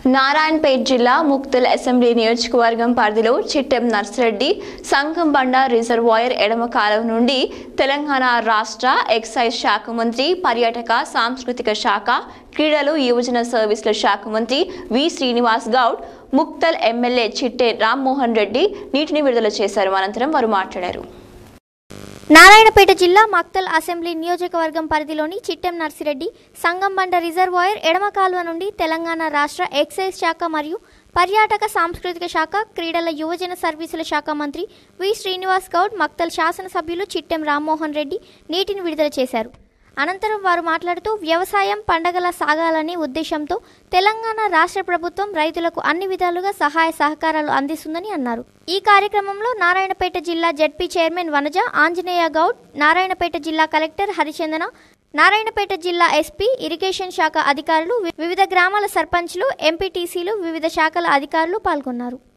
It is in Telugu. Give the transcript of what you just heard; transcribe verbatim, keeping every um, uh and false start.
నారాయణపేట జిల్లా ముక్తల్ అసెంబ్లీ నియోజకవర్గం పరిధిలో చిట్టెం నర్సిరెడ్డి సంగంబండ రిజర్వాయర్ ఎడమ కాలువ నుండి తెలంగాణ రాష్ట్ర ఎక్సైజ్ శాఖ మంత్రి, పర్యాటక సాంస్కృతిక శాఖ, క్రీడలు యువజన సర్వీసుల శాఖ మంత్రి వి శ్రీనివాస్ గౌడ్, ముక్తల్ ఎమ్మెల్యే చిట్టె రామ్మోహన్ రెడ్డి నీటిని విడుదల చేశారు. అనంతరం వారు మాట్లాడారు. నారాయణపేట జిల్లా మక్తల్ అసెంబ్లీ నియోజకవర్గం పరిధిలోని చిట్టెం నర్సిరెడ్డి సంగంబండ రిజర్వాయర్ ఎడమ కాలువ నుండి తెలంగాణ రాష్ట్ర ఎక్సైజ్ శాఖ మరియు పర్యాటక సాంస్కృతిక శాఖ, క్రీడల యువజన సర్వీసుల శాఖ మంత్రి వి శ్రీనివాస్ గౌడ్, మక్తల్ శాసనసభ్యులు చిట్టెం రామ్మోహన్ రెడ్డి నీటిని విడుదల చేశారు. అనంతరం వారు మాట్లాడుతూ వ్యవసాయం పండగల సాగాలనే ఉద్దేశంతో తెలంగాణ రాష్ట్ర ప్రభుత్వం రైతులకు అన్ని విధాలుగా సహాయ సహకారాలు అందిస్తుందని అన్నారు. ఈ కార్యక్రమంలో నారాయణపేట జిల్లా జెడ్పీ చైర్మన్ వనజ, ఆంజనేయ గౌడ్, నారాయణపేట జిల్లా కలెక్టర్ హరిచందన, నారాయణపేట జిల్లా ఎస్పీ, ఇరిగేషన్ శాఖ అధికారులు, వివిధ గ్రామాల సర్పంచ్లు, ఎంపీటీసీలు, వివిధ శాఖల అధికారులు పాల్గొన్నారు.